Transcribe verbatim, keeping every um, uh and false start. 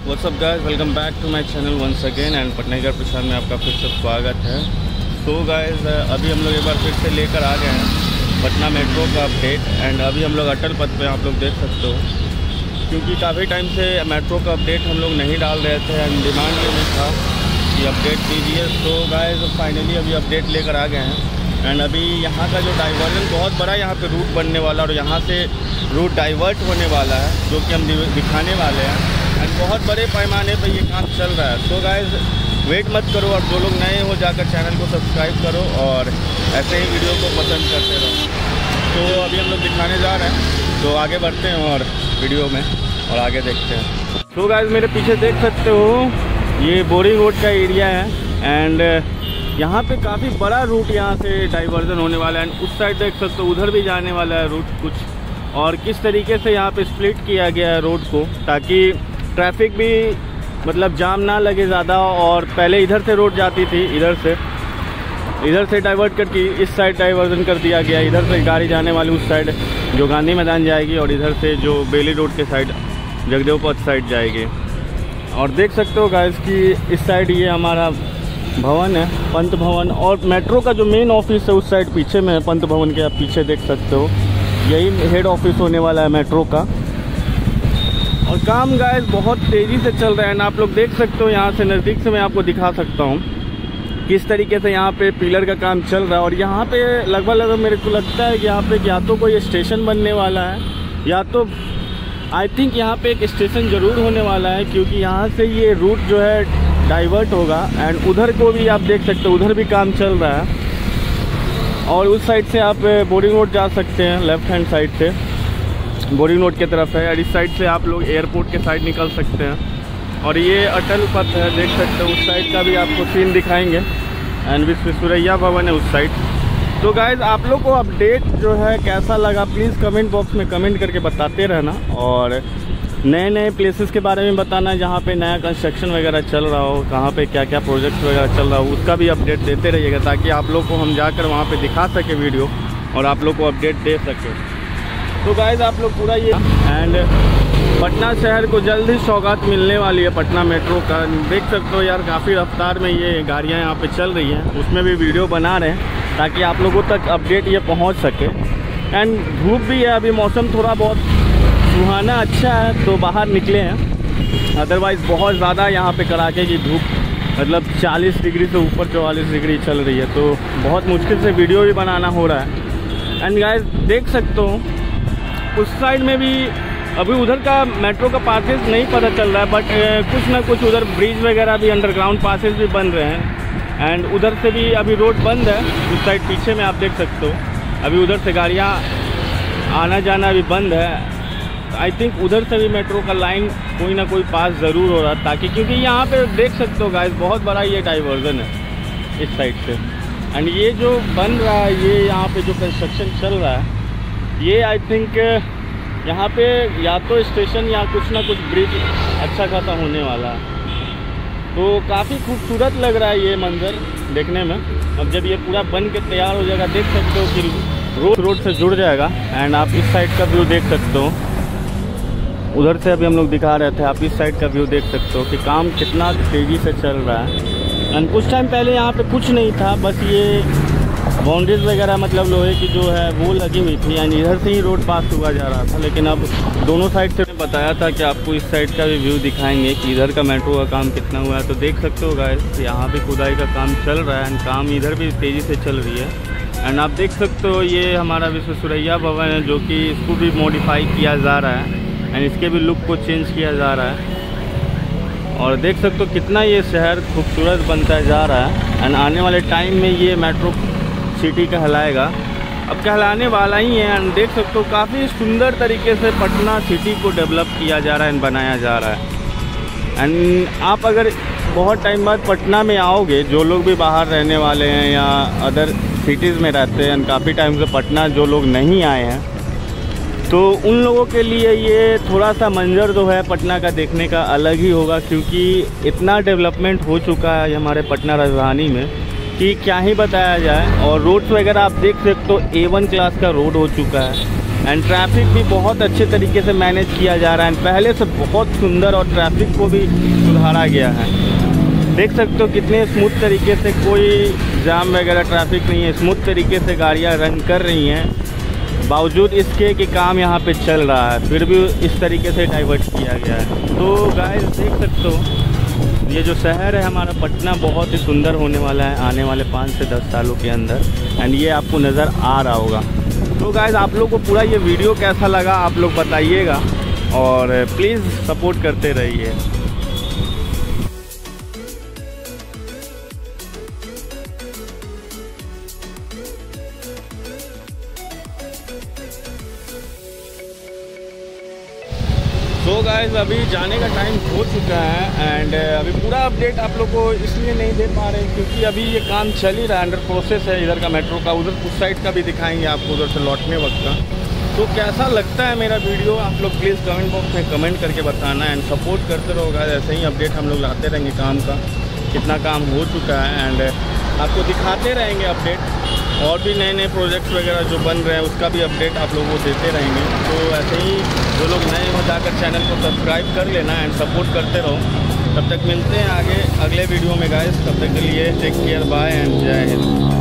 WhatsApp guys, welcome back to my channel once again and पटनागर प्रसाद में आपका फिर से स्वागत है। तो गाइस अभी हम लोग एक बार फिर से लेकर आ गए हैं पटना मेट्रो का अपडेट एंड अभी हम लोग अटल पथ पे आप लोग देख सकते हो, क्योंकि काफ़ी टाइम से मेट्रो का अपडेट हम लोग नहीं डाल रहे थे एंड डिमांड में था कि अपडेट दीजिए। तो गाइस फाइनली अभी अपडेट लेकर आ गए हैं एंड अभी यहाँ का जो डाइवर्जन बहुत बड़ा यहाँ पे रूट बनने वाला और यहाँ से रूट डाइवर्ट होने वाला है, जो कि हम दिखाने वाले हैं एंड बहुत बड़े पैमाने पे ये काम चल रहा है। तो गाइस वेट मत करो और जो लोग नए हो जाकर चैनल को सब्सक्राइब करो और ऐसे ही वीडियो को पसंद करते रहो। तो अभी हम लोग दिखाने जा रहे हैं, तो आगे बढ़ते हैं और वीडियो में और आगे देखते हैं। तो गाइस मेरे पीछे देख सकते हो ये बोरिंग रोड का एरिया है एंड यहाँ पे काफ़ी बड़ा रूट यहाँ से डाइवर्जन होने वाला है एंड उस साइड देख सकते हो उधर भी जाने वाला है रूट कुछ, और किस तरीके से यहाँ पे स्प्लिट किया गया है रोड को ताकि ट्रैफिक भी मतलब जाम ना लगे ज़्यादा। और पहले इधर से रोड जाती थी, इधर से इधर से डाइवर्ट करके इस साइड डाइवर्जन कर दिया गया। इधर से गाड़ी जाने वाली उस साइड जो गांधी मैदान जाएगी और इधर से जो बेली रोड के साइड जगदेव पथ साइड जाएगी। और देख सकते हो गाइस कि इस साइड ये हमारा भवन है, पंत भवन, और मेट्रो का जो मेन ऑफिस है उस साइड पीछे में है। पंत भवन के आप पीछे देख सकते हो, यही हेड ऑफिस होने वाला है मेट्रो का। और काम गाइस बहुत तेज़ी से चल रहा है ना, आप लोग देख सकते हो। यहाँ से नज़दीक से मैं आपको दिखा सकता हूँ किस तरीके से यहाँ पे पिलर का काम चल रहा है। और यहाँ पे लगभग लगभग मेरे को लगता है कि यहाँ पे या तो कोई स्टेशन बनने वाला है या तो आई थिंक यहाँ पे एक स्टेशन ज़रूर होने वाला है, क्योंकि यहाँ से ये रूट जो है डाइवर्ट होगा एंड उधर को भी आप देख सकते हो, उधर भी काम चल रहा है। और उस साइड से आप बोरिंग रोड जा सकते हैं, लेफ्ट हैंड साइड से बोरिंग रोड की तरफ है, और इस साइड से आप लोग एयरपोर्ट के साइड निकल सकते हैं। और ये अटल पथ है, देख सकते हो। उस साइड का भी आपको सीन दिखाएंगे एंड विश्वेश्वरैया भवन है उस साइड। तो गाइज आप लोग को अपडेट जो है कैसा लगा प्लीज़ कमेंट बॉक्स में कमेंट करके बताते रहना, और नए नए प्लेसेस के बारे में बताना जहाँ पे नया कंस्ट्रक्शन वगैरह चल रहा हो, कहाँ पे क्या क्या प्रोजेक्ट वगैरह चल रहा हो, उसका भी अपडेट देते रहिएगा ताकि आप लोग को हम जाकर वहाँ पे दिखा सके वीडियो और आप लोग को अपडेट दे सके। तो गाइज आप लोग पूरा ये एंड पटना शहर को जल्द ही सौगात मिलने वाली है पटना मेट्रो का। देख सकते हो यार काफ़ी रफ्तार में ये गाड़ियाँ यहाँ पे चल रही हैं, उसमें भी वीडियो बना रहे हैं ताकि आप लोगों तक अपडेट ये पहुँच सके। एंड धूप भी है, अभी मौसम थोड़ा बहुत सुहाना अच्छा है तो बाहर निकले हैं, अदरवाइज़ बहुत ज़्यादा यहाँ पे कड़ाके की धूप, मतलब चालीस डिग्री से ऊपर चौवालीस डिग्री चल रही है, तो बहुत मुश्किल से वीडियो भी बनाना हो रहा है। एंड गाइस देख सकते हो उस साइड में भी अभी उधर का मेट्रो का पासेस नहीं पता चल रहा है, बट कुछ ना कुछ उधर ब्रिज वगैरह भी अंडरग्राउंड पासेस भी बन रहे हैं एंड उधर से भी अभी रोड बंद है। उस साइड पीछे में आप देख सकते हो, अभी उधर से गाड़ियाँ आना जाना भी बंद है। आई थिंक उधर से भी मेट्रो का लाइन कोई ना कोई पास ज़रूर हो रहा है ताकि, क्योंकि यहाँ पे देख सकते हो गाइस बहुत बड़ा ये डाइवर्जन है इस साइड से एंड ये जो बन रहा है, ये यहाँ पे जो कंस्ट्रक्शन चल रहा है, ये आई थिंक यहाँ पे या तो स्टेशन या कुछ ना कुछ ब्रिज अच्छा खासा होने वाला है। तो काफ़ी खूबसूरत लग रहा है ये मंज़र देखने में। अब जब ये पूरा बन के तैयार हो जाएगा देख सकते हो कि रोड रोड से जुड़ जाएगा एंड आप इस साइड का व्यू देख सकते हो, उधर से अभी हम लोग दिखा रहे थे, आप इस साइड का व्यू देख सकते हो कि काम कितना तेज़ी से चल रहा है। एंड कुछ टाइम पहले यहाँ पे कुछ नहीं था, बस ये बाउंड्रीज वगैरह मतलब लोहे की जो है वो लगी हुई थी एंड इधर से ही रोड पास हुआ जा रहा था, लेकिन अब दोनों साइड से बताया था कि आपको इस साइड का भी व्यू दिखाएंगे कि इधर का मेट्रो का काम कितना हुआ है। तो देख सकते हो गाइस यहाँ भी खुदाई का काम चल रहा है एंड काम इधर भी तेज़ी से चल रही है। एंड आप देख सकते हो ये हमारा विश्वेश्वरैया भवन है, जो कि इसको भी मॉडिफाई किया जा रहा है एंड इसके भी लुक को चेंज किया जा रहा है। और देख सकते हो कितना ये शहर खूबसूरत बनता जा रहा है एंड आने वाले टाइम में ये मेट्रो सिटी कहलाएगा, अब कहलाने वाला ही है। एंड देख सकते हो काफ़ी सुंदर तरीके से पटना सिटी को डेवलप किया जा रहा है एंड बनाया जा रहा है। एंड आप अगर बहुत टाइम बाद पटना में आओगे, जो लोग भी बाहर रहने वाले हैं या अदर सिटीज़ में रहते हैं एंड काफ़ी टाइम से पटना जो लोग नहीं आए हैं, तो उन लोगों के लिए ये थोड़ा सा मंजर जो है पटना का देखने का अलग ही होगा, क्योंकि इतना डेवलपमेंट हो चुका है हमारे पटना राजधानी में कि क्या ही बताया जाए। और रोड्स वगैरह आप देख सकते हो ए वन क्लास का रोड हो चुका है एंड ट्रैफिक भी बहुत अच्छे तरीके से मैनेज किया जा रहा है। पहले से बहुत सुंदर और ट्रैफिक को भी सुधारा गया है। देख सकते हो कितने स्मूथ तरीके से, कोई जाम वगैरह ट्रैफिक नहीं है, स्मूथ तरीके से गाड़ियाँ रन कर रही हैं। बावजूद इसके कि काम यहाँ पे चल रहा है, फिर भी इस तरीके से डाइवर्ट किया गया है। तो गाइस देख सकते हो ये जो शहर है हमारा पटना बहुत ही सुंदर होने वाला है आने वाले पाँच से दस सालों के अंदर, एंड ये आपको नज़र आ रहा होगा। तो गाइस आप लोग को पूरा ये वीडियो कैसा लगा आप लोग बताइएगा, और प्लीज़ सपोर्ट करते रहिए। तो गाइस अभी जाने का टाइम हो चुका है, एंड अभी पूरा अपडेट आप लोग को इसलिए नहीं दे पा रहे हैं क्योंकि अभी ये काम चल ही रहा है, अंडर प्रोसेस है इधर का मेट्रो का। उधर उस साइड का भी दिखाएंगे आपको, उधर से लौटने वक्त का। तो कैसा लगता है मेरा वीडियो आप लोग प्लीज़ कमेंट बॉक्स में कमेंट करके बताना, एंड सपोर्ट करते रहो गाइस। ऐसे ही अपडेट हम लोग लाते रहेंगे काम का, कितना काम हो चुका है, एंड आपको दिखाते रहेंगे अपडेट। और भी नए नए प्रोजेक्ट्स वगैरह जो बन रहे हैं उसका भी अपडेट आप लोगों को देते रहेंगे। तो ऐसे ही जो लोग नए हो जाकर चैनल को सब्सक्राइब कर लेना एंड सपोर्ट करते रहो। तब तक मिलते हैं आगे अगले वीडियो में गाइस, तब तक के लिए टेक केयर, बाय एंड जय हिंद।